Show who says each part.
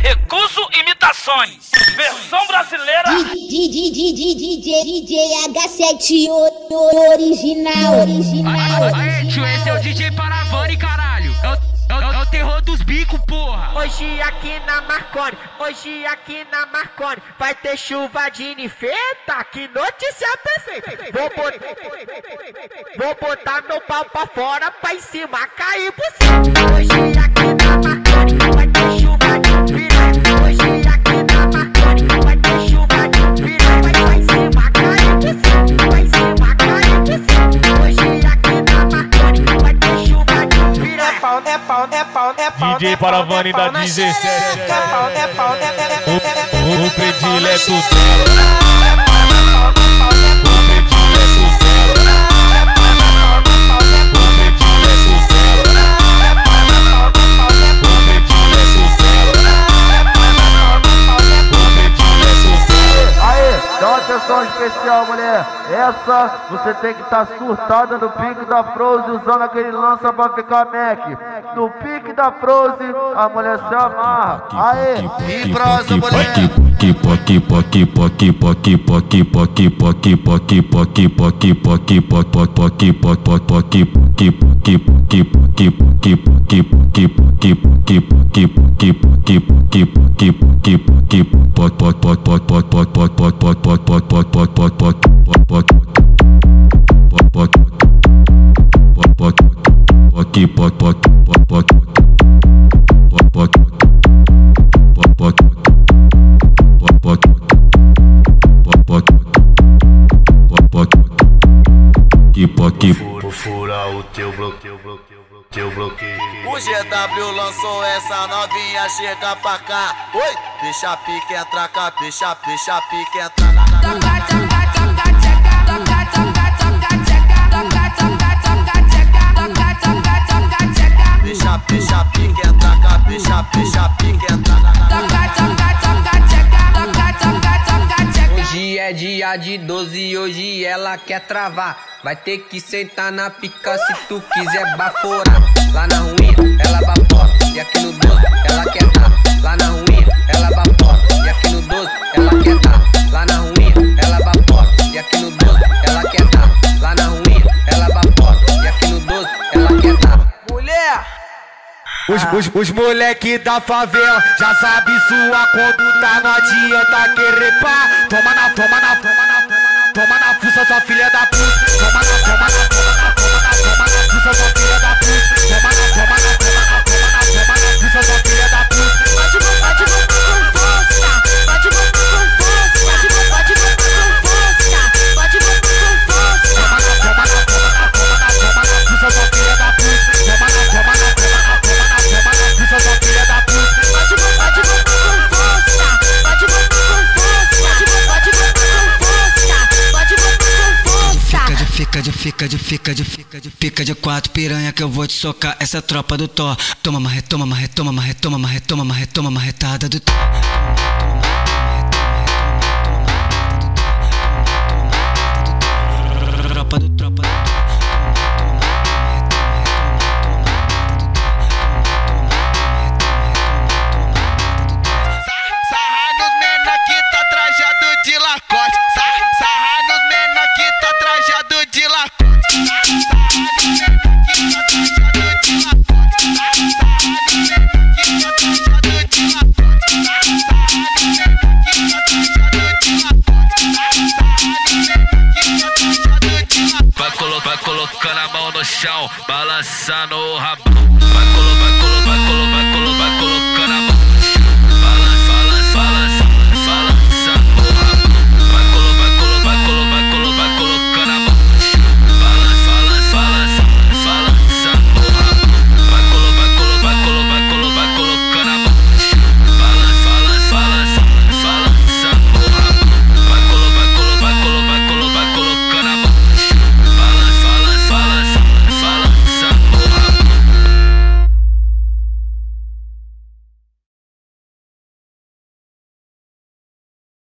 Speaker 1: Recuso imitações. Versão brasileira.
Speaker 2: DJ H7 original.
Speaker 3: Aê, tio, esse é o DJ Paravani, caralho. É o terror dos bicos, porra.
Speaker 4: Hoje aqui na Marconi, hoje aqui na Marconi vai ter chuva de nifeta, que notícia perfeita. Vou botar meu pau pra fora, pra em cima cair por cima. Hoje aqui na Marconi vai ter chuva de piranha. Hoje aqui na Marconi vai ter chuva de piranha. Vai em cima cair por cima, vai em cima cair por cima. Hoje aqui na Marconi vai ter chuva de piranha.
Speaker 5: DJ Paravani da 17. O predileto
Speaker 6: Dá uma atenção especial, mulher. Essa você tem que estar surtada no pique da Froze, usando aquele lança pra ficar Mac. No pique da Froze, a mulher se amarra. Aê!
Speaker 7: E prosa, mulher!
Speaker 8: Fura o teu bloqueio.
Speaker 7: O GW lançou essa novinha, chega pra cá. Oi, deixa a pique entrar cá, deixa a pique entrar na. Deixa a pique entrar cá, deixa a pique entrar na.
Speaker 3: Hoje é dia de 12, hoje ela quer travar. Vai ter que sentar na pica se tu quiser baforar. Lá na ruim, ela bafora. E aqui no 12, ela quer dar. Lá na ruim, ela bafora. E aqui no 12, ela quer dar. Lá na ruim, ela bafora. E aqui no 12, ela quer dar. Lá na ruim, ela bafora. E aqui no 12, ela quer dar. Mulher!
Speaker 9: Os moleque da favela já sabe sua conduta, não adianta querer pá. Toma na fuça, sua filha da puta. Toma na fuça, sua filha da puta. Toma na fuça, sua filha da puta.
Speaker 2: Pode botar com força, pode botar com força, pode botar com força, pode botar com força.
Speaker 9: Toma na fuça, sua filha da puta. Toma na fuça, sua filha da puta.
Speaker 2: Pode botar com força, pode botar com força, pode botar com força, pode botar com força.
Speaker 10: Fica de quatro piranha que eu vou te socar. Essa tropa do Thor. Toma marretada do Thor. Tropa do
Speaker 7: Sarra nos mena que tá trajado de Lacoste. Sarra nos mena que tá trajado de Lacoste.
Speaker 1: Vai colocando a mão no chão, balançando o rabão.